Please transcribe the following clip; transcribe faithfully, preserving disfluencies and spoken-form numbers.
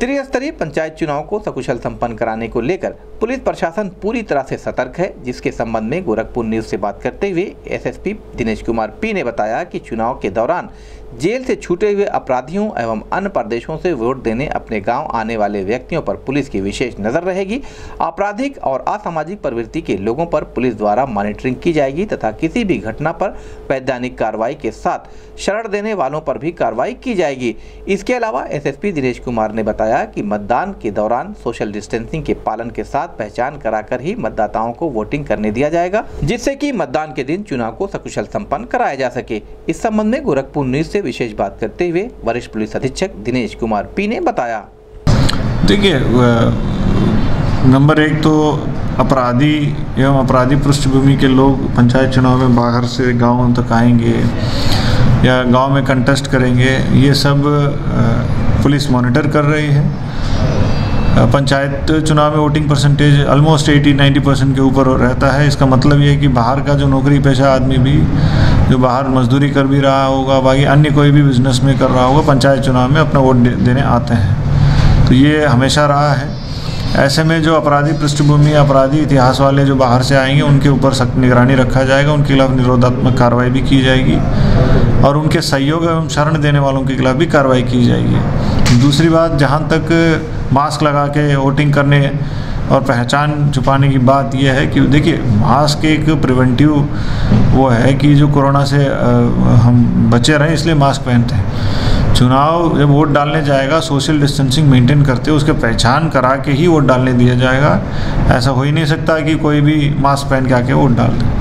त्रिस्तरीय पंचायत चुनाव को सकुशल संपन्न कराने को लेकर पुलिस प्रशासन पूरी तरह से सतर्क है, जिसके संबंध में गोरखपुर न्यूज से बात करते हुए एसएसपी दिनेश कुमार पी ने बताया कि चुनाव के दौरान जेल से छूटे हुए अपराधियों एवं अन्य प्रदेशों से वोट देने अपने गांव आने वाले व्यक्तियों पर पुलिस की विशेष नजर रहेगी। आपराधिक और असामाजिक प्रवृत्ति के लोगों पर पुलिस द्वारा मॉनिटरिंग की जाएगी तथा किसी भी घटना पर वैधानिक कार्रवाई के साथ शरण देने वालों पर भी कार्रवाई की जाएगी। इसके अलावा एसएसपी दिनेश कुमार ने बताया कि मतदान के दौरान सोशल डिस्टेंसिंग के पालन के साथ पहचान कराकर ही मतदाताओं को वोटिंग करने दिया जाएगा, जिससे कि मतदान के दिन चुनाव को सकुशल संपन्न कराया जा सके। इस संबंध में गोरखपुर न्यूज से विशेष बात करते हुए वरिष्ठ पुलिस अधीक्षक दिनेश कुमार पी ने बताया। देखिए, नंबर एक तो अपराधी एवं अपराधी पृष्ठभूमि के लोग पंचायत चुनाव में बाहर से गाँव तक आएंगे या गांव में कंटेस्ट करेंगे, ये सब पुलिस मॉनिटर कर रही है। पंचायत चुनाव में वोटिंग परसेंटेज ऑलमोस्ट अस्सी नब्बे परसेंट के ऊपर रहता है। इसका मतलब ये है कि बाहर का जो नौकरी पेशा आदमी भी जो बाहर मजदूरी कर भी रहा होगा, बाकी अन्य कोई भी बिजनेस में कर रहा होगा, पंचायत चुनाव में अपना वोट दे, देने आते हैं। तो ये हमेशा रहा है। ऐसे में जो अपराधी पृष्ठभूमि अपराधी इतिहास वाले जो बाहर से आएंगे उनके ऊपर सख्त निगरानी रखा जाएगा, उनके खिलाफ निरोधात्मक कार्रवाई भी की जाएगी और उनके सहयोग एवं शरण देने वालों के खिलाफ भी कार्रवाई की जाएगी। दूसरी बात, जहाँ तक मास्क लगा के वोटिंग करने और पहचान छुपाने की बात यह है कि देखिए, मास्क एक प्रिवेंटिव वो है कि जो कोरोना से हम बचे रहें, इसलिए मास्क पहनते हैं। चुनाव जब वोट डालने जाएगा सोशल डिस्टेंसिंग मेंटेन करते हुए उसके पहचान करा के ही वोट डालने दिया जाएगा। ऐसा हो ही नहीं सकता कि कोई भी मास्क पहन के आके वोट डाल दे।